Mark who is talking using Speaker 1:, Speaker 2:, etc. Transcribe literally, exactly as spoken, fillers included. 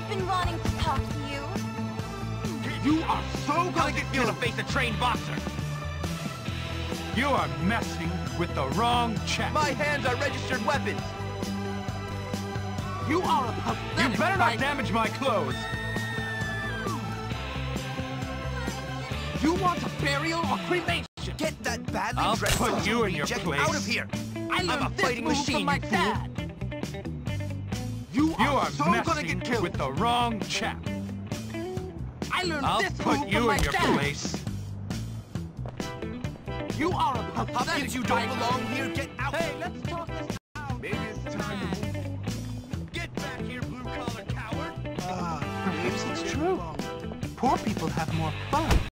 Speaker 1: been wanting to talk to you.
Speaker 2: You are so gonna get
Speaker 3: Feel
Speaker 2: killed.
Speaker 3: to face a trained boxer.
Speaker 2: You are messing with the wrong chap.
Speaker 3: My hands are registered weapons.
Speaker 2: You are a pathetic. You better not fighter. damage my clothes. You want a burial or cremation?
Speaker 3: Get that badly
Speaker 2: I'll
Speaker 3: dressed
Speaker 2: put you in your
Speaker 3: reject
Speaker 2: place.
Speaker 3: out of here.
Speaker 2: I
Speaker 3: I'm a fighting machine,
Speaker 2: from my
Speaker 3: you fool.
Speaker 2: dad. You are,
Speaker 3: You are
Speaker 2: so
Speaker 3: messing
Speaker 2: gonna get killed
Speaker 3: with
Speaker 2: with the wrong chap. I learned
Speaker 3: I'll
Speaker 2: this
Speaker 3: put
Speaker 2: move
Speaker 3: you
Speaker 2: from my
Speaker 3: in your
Speaker 2: dad.
Speaker 3: place.
Speaker 2: You are a pathetic.
Speaker 3: Hopkins, you don't
Speaker 2: fighter.
Speaker 3: belong here. Get out.
Speaker 2: Hey, let's talk this out.
Speaker 3: Maybe it's time to move. Get back here, blue-collar coward.
Speaker 2: Perhaps it's true. Poor people have more fun.